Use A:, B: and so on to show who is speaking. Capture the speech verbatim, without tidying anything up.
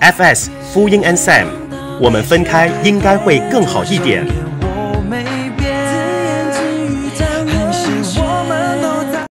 A: F S 福音 and Sam， 我们分开应该会更好一点。